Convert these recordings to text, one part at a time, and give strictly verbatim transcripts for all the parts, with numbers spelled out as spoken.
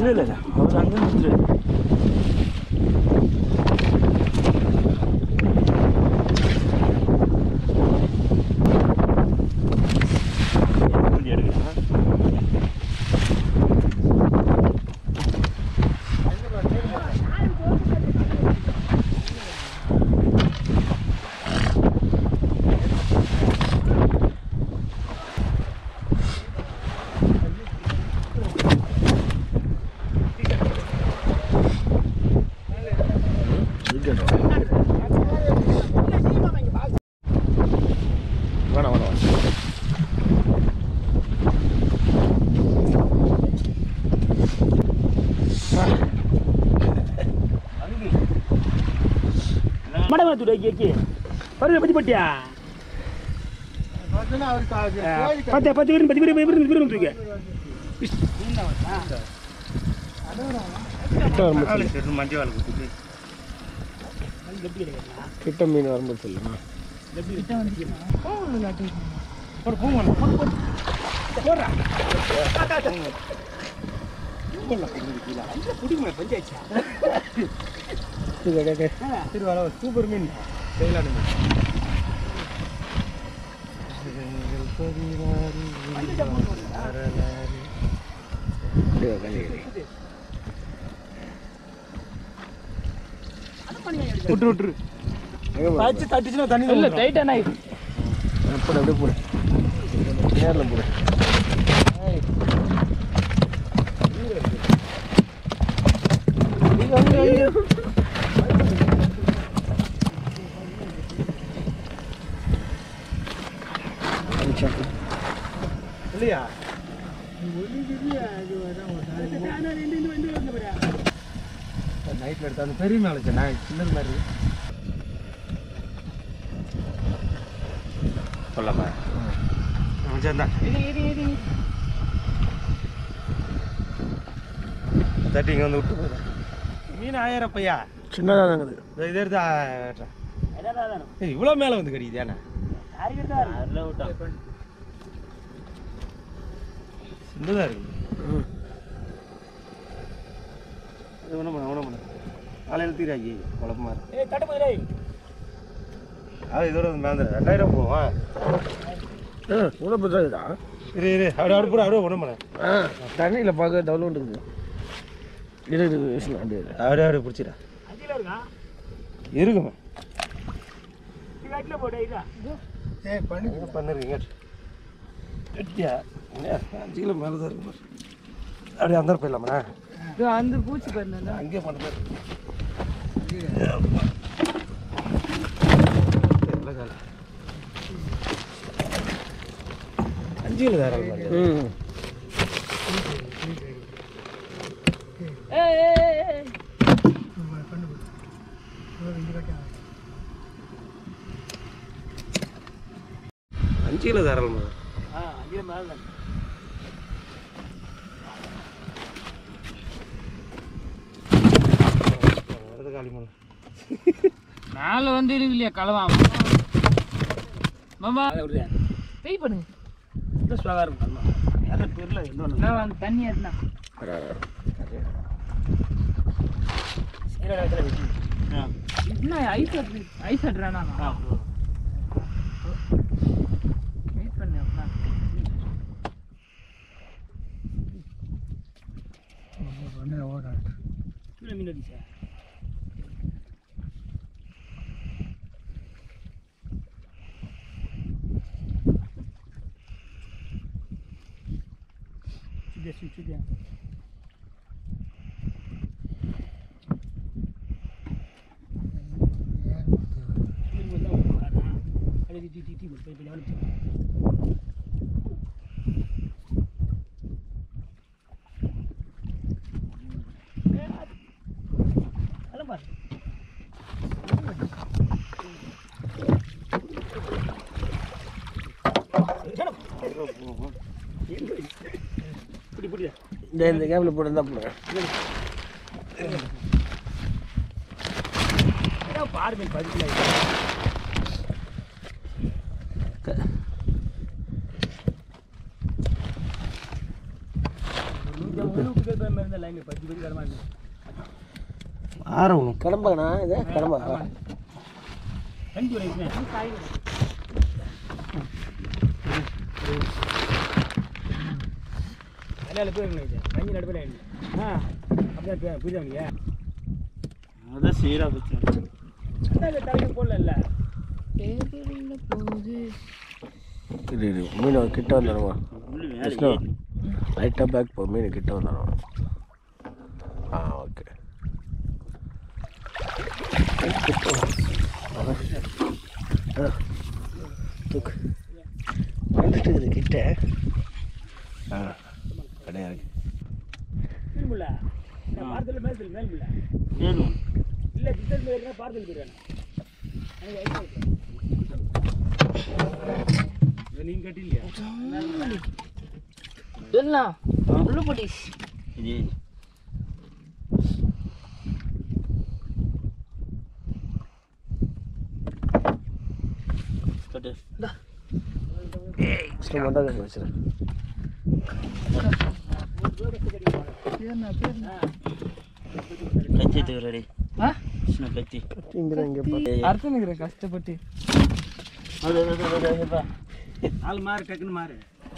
இல்லை இல்லை இல்லை அவர் அங்கே நிறுத்துரு. பத்தி பட்டியா பத்து பத்து பேரும் பத்து பேரும் பேரும் பேரும் தூக்க கிட்ட மீன் வரும்போது சொல்லுமா சூப்பர் மீன் செய்யலாம் விட்டு விட்டுரு பச்சு தட்டுச்சுன்னா தண்ணி இல்லை டைட்டான போட அப்படியே போடு நேரில் போடு இல்லையா நைட்டில் எடுத்து அந்த பெரிய மேலே நான் சின்னது மாதிரி சொல்லாமா தட்டி இங்கே வந்து விட்டு போகுது மீன் ஆயிரம் பையா சின்னதாக தாங்குது இது எடுத்து இவ்வளோ மேலே வந்து கடிக்குது ஏன்னா சின்னதாக இருக்குது அது ஒன்றும் பண்ண ஒன்றும் பண்ண காலையில் தீராக்கி குழப்பமா இருக்கு அது இதோட மேந்த ரெண்டாயிரம் போவோம் கூட பெருசாகுதா இரு இரு அப்படியே அப்படி போட அப்படியே ஒன்றும் பண்ண ஆ தண்ணியில் பார்க்க டவுன் இருக்குது இரு இரு அப்படியே அப்படியே அப்படியே பிடிச்சிடா இருக்குமே ஏ பண்ணி பண்ணிருக்கீங்க கட்டியா அஞ்சு கிலோ மேலே தான் இருக்கு அப்படியே அந்த போயிடலாமா அந்த பூச்சி பண்ண அங்கேயே பண்ண அஞ்சு கிலோ தாராளம் அஞ்சு கிலோ தாராளமா அஞ்சு கிலோ மேலே மேல வந்து இல்லையா கலவா மாமா வெயிட் பண்ணுங்க இந்த ஸ்லோவா இருக்கும் அத தெரியல என்ன அந்த தண்ணி ஏறினா சீரா இடத்துல வெட்டி என்ன ஐஸ் ஐஸ் அட்றானா வெயிட் பண்ணு அப்பா ஒண்ணே ஓடா கீழ மீன் அடிச்சா Desce o dentro. இந்த கேபிள் போட்டு தான் போடுறேன் பாருங்க பதில் ஆரம் கிளம்பாண்ணா இது கிளம்பா அதான் சீரா போச்சு மீன் கிட்ட வந்துடுமா விஷ்ணு லைட்டாக பேக் போ மீன் கிட்ட வந்துடுமா ஆ ஓகே தூக்கு வந்துட்டு கிட்ட ஆ கிடையாது நீங்க கட்டிலையா கத்தி தூரடி கத்தி அர்த்தம் கஷ்டப்பட்டு ஆள் மாறு டக்குன்னு மாறு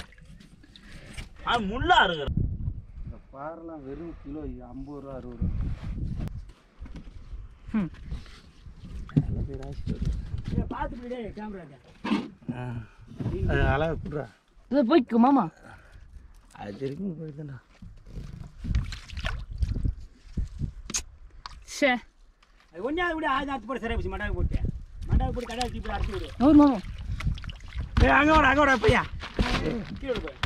ஆ முள்ளா இருக்கிற இந்த பாறைலாம் வெறும் கிலோ ஐம்பது ரூபா அறுபது ரூபா பார்த்துட்டு கேமரா அது அழகாக குடுறா இதை போய்க்கு மாமா அது வரைக்கும் போயிருந்தேண்ணா சே அது ஒன்றாவது விட ஆயுத அத்து போட சரியா போச்சு மண்டாவை போட்டு மண்டாவை போட்டு கடை வச்சு போய் அடிச்சு விடு அவர் மாமா ஏ அங்கே விட அங்கே விட பையா கீழே போய்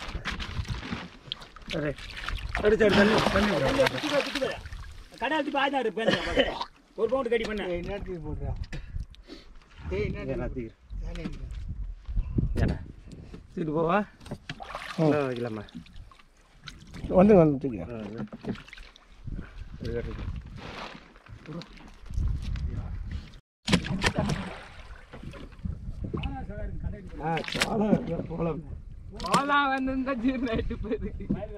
சரி அடிச்சு அடி தண்ணி தண்ணி கடை வச்சு போய் ஆயுதம் எடுப்பேன் ஒரு பவுண்டு கட்டி பண்ண என்னத்துக்கு போடுறா என்னத்துக்கு ஏண்ணா தூக்கிட்டு போவா வைக்கலாமா வந்து வந்து தூக்கிறேன் ஆ சோளம் சோளம் சோளம் வந்து ஜீர்ணாயிட்டு போகுது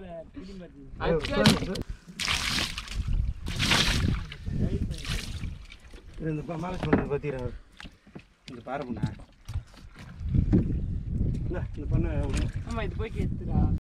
இந்த மேலே சொன்னது பார்த்தீரா இந்த பாறை பண்ணா இந்த பண்ண ஆமா இது போய் கேத்துடா